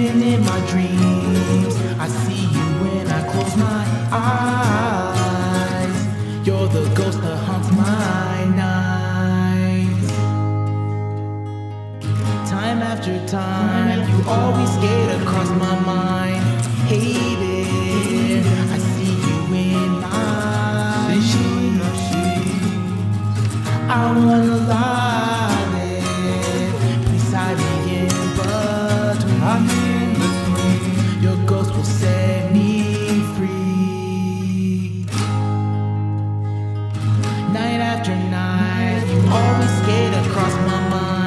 Even in my dreams, I see you when I close my eyes. You're the ghost that haunts my nights. Time after time, you always skate across my mind. Hey there, I see you in my sheets. I wanna lie there beside me in between. Your ghost will set me free. Night after night, you always skate across my mind.